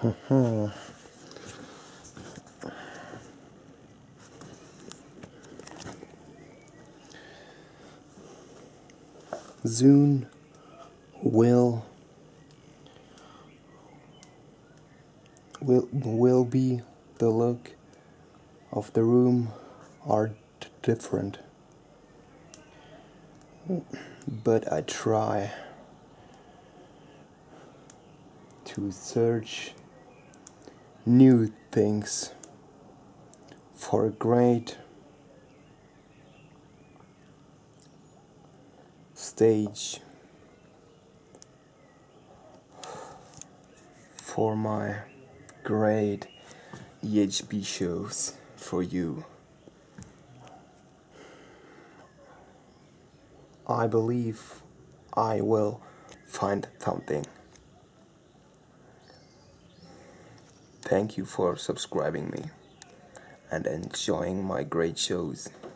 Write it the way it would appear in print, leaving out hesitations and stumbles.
Soon will be the look of the room are different, but I try to search new things for a great stage for my great EHB shows for you. I believe I will find something. Thank you for subscribing me and enjoying my great shows.